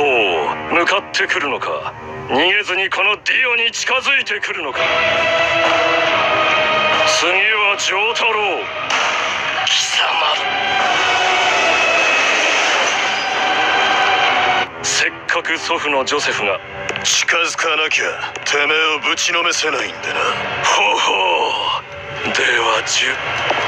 ほう、向かってくるのか。逃げずにこのディオに近づいてくるのか。次は丈太郎。貴様、せっかく祖父のジョセフが。 近づかなきゃてめえをぶちのめせないんでな。 ほうほう、では